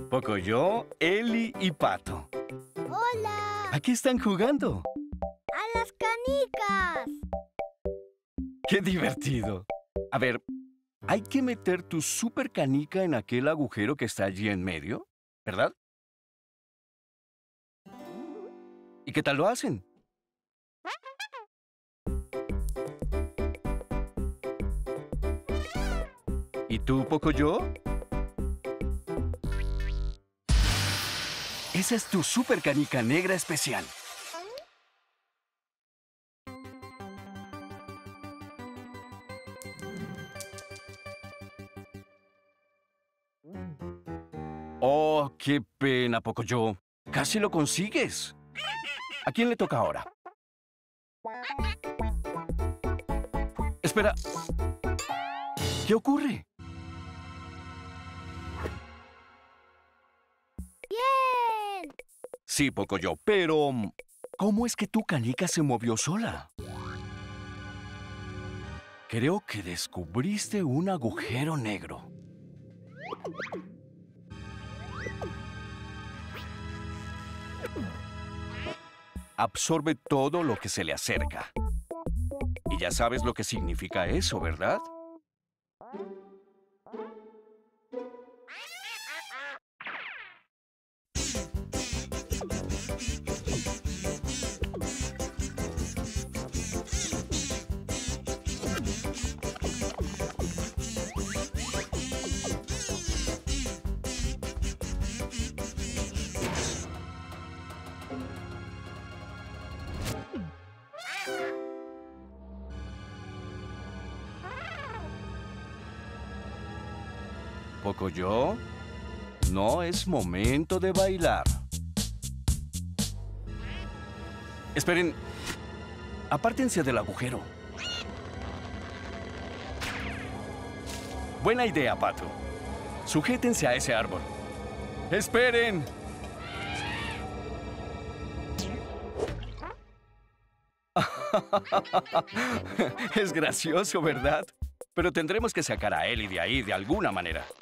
Pocoyo, Eli y Pato. ¡Hola! ¿A qué están jugando? ¡A las canicas! ¡Qué divertido! A ver, hay que meter tu super canica en aquel agujero que está allí en medio, ¿verdad? ¿Y qué tal lo hacen? ¿Y tú, Pocoyo? Esa es tu super canica negra especial. Oh, qué pena, Pocoyo. Casi lo consigues. ¿A quién le toca ahora? Espera. ¿Qué ocurre? ¡Bien! Sí, Pocoyo, pero ¿cómo es que tu canica se movió sola? Creo que descubriste un agujero negro. Absorbe todo lo que se le acerca. Y ya sabes lo que significa eso, ¿verdad? Pocoyo, no es momento de bailar. Esperen, apártense del agujero. Buena idea, Pato. Sujétense a ese árbol. ¡Esperen! Es gracioso, ¿verdad? Pero tendremos que sacar a Eli de ahí de alguna manera.